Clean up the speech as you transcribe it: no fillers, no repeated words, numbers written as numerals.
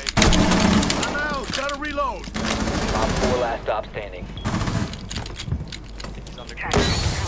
I'm out. Gotta reload. Op 4 last stop standing. He's under.